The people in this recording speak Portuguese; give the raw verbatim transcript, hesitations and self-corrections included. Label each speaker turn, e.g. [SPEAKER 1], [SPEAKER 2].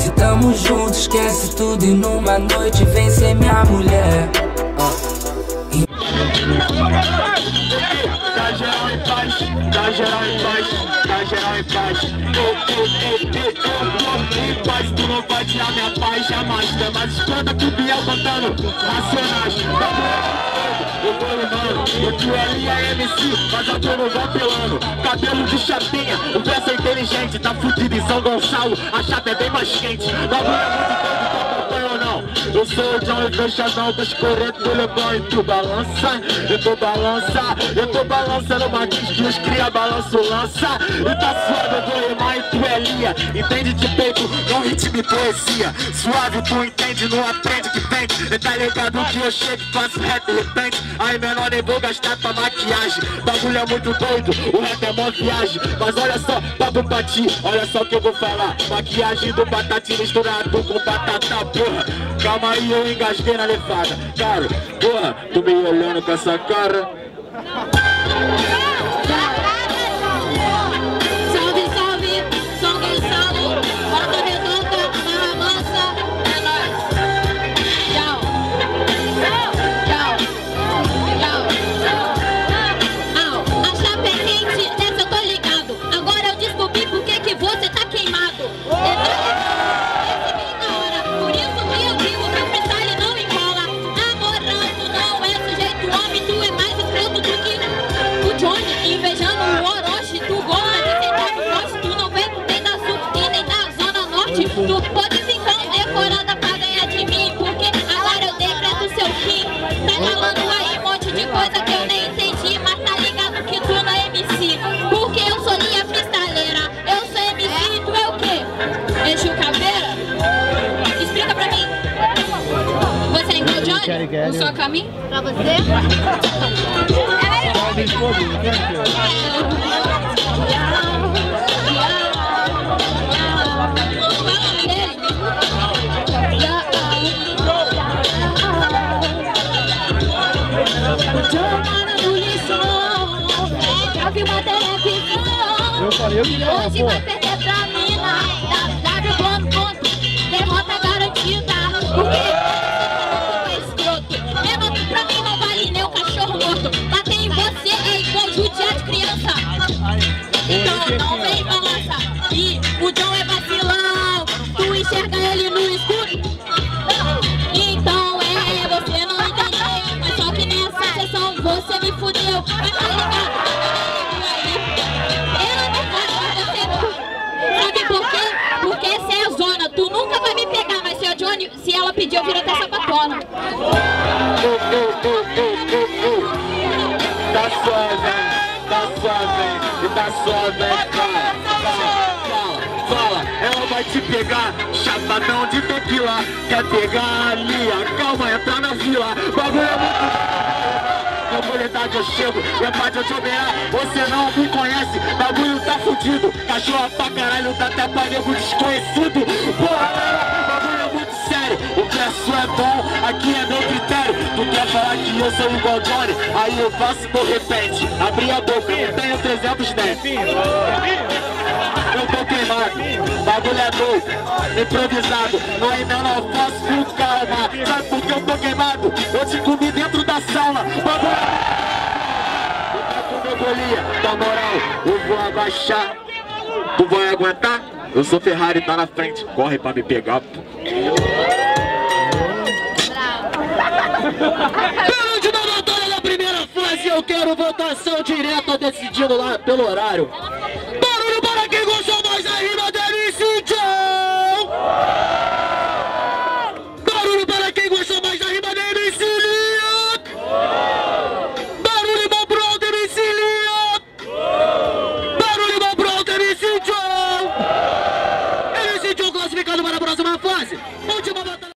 [SPEAKER 1] Se tamo juntos, esquece tudo e numa noite vem ser minha mulher. uh.
[SPEAKER 2] Tá geral em paz, tá geral em paz, tá geral em paz. Eu, eu, eu, eu, eu tô em paz, tu não vai tirar minha paz jamais. Tem mais escuta que o Biel cantando Racionais. Eu tô lembrando, eu tu ali é M C, mas eu tô no vapelando. Cabelo de chapinha, o verso é inteligente. Tá fudido em São Gonçalo, a chapa é bem mais quente. Bagulho é muito tempo, tu acompanha ou não? Eu sou o John e fechadão, tô escorrendo do Lebron. E tu balança, eu tô balança, eu tô balançando Martins que os cria balanço lança. E tá suave, eu vou rimar e tu é lia. Entende de peito, não ritmo e poesia. Suave, tu entende, não aprende que vende. E tá ligado que eu chego e faço rap de repente. Aí menor, nem vou gastar pra maquiagem. Bagulho é muito doido, o rap é mó viagem. Mas olha só, papo pra ti, olha só o que eu vou falar. Maquiagem do Patati misturado com batata, porra. Calma aí, eu engasguei na levada. Cara, porra, tu me olhando com essa cara.
[SPEAKER 3] Salve, salve, São Gonçalo, Volta Redonda, Barra Mansa, é nóis. Tchau. Tchau. Tchau. Au, a chapa é quente, nessa eu tô ligado. Agora eu descobri por que que você tá queimado. Esse vem na hora, por isso que eu digo que o freestyle não enrola. Namorando não é sujeito homem, tu é mais escroto do que o Johnny. Invejando o Orochi, tu gosta de sentar no poste. Tu não vem nem da sul e nem da zona norte. Tu pode ficar decorada pra ganhar de mim, porque agora eu decreto seu fim. Tá falando aí um monte de coisa que eu nem entendi, mas tá ligado que tu não é M C. Porque eu sou linha freestyleira, eu sou M C e tu é o quê? Exu Caveira? Explica pra mim. Você é igual o Johnny? Eu sou a caminho? Pra você?
[SPEAKER 4] Eu falei, eu queria uma
[SPEAKER 3] hoje vai perder pra mina. W plano ponto, derrota garantida. Porque é escroto. Menor pra mim não vale nem o cachorro morto. Bater em você é igual judiar de criança. Então não vem balança. E o John é vacilão. Tu enxerga ele no escuro. Então é, você não entendeu. Mas só que nessa sessão você me fudeu. Mas tá ligado? Sabe por quê? Porque essa é a zona. Tu nunca vai me pegar, mas se a Johnny, se ela pedir, eu viro até sapatona.
[SPEAKER 2] Tá suave, tá suave, tá suave, fala, fala, fala, fala. Ela vai te pegar, chapadão de tequila. Quer pegar ali, calma, entra na fila. Bagulho é muito... Na verdade eu chego, é parte eu te oberar. Você não me conhece, bagulho tá fudido. Cachorro pra caralho, tá até pra nego desconhecido. Porra, bagulho é muito sério. O verso é bom, aqui é meu critério. Tu quer falar que eu sou igual Johnny? Aí eu faço por repente. Abri a boca, eu tenho trezentos dentes. Eu tô queimado, bagulho é doido, improvisado. No ainda não posso com calma. Sabe por que eu tô queimado? Eu te comi dentro da sauna. Bagulho é golia. Na moral, eu vou abaixar. Tu vai aguentar? Eu sou Ferrari, tá na frente. Corre pra me pegar. Pela última batalha da primeira fase, eu quero votação direta decidindo lá pelo horário.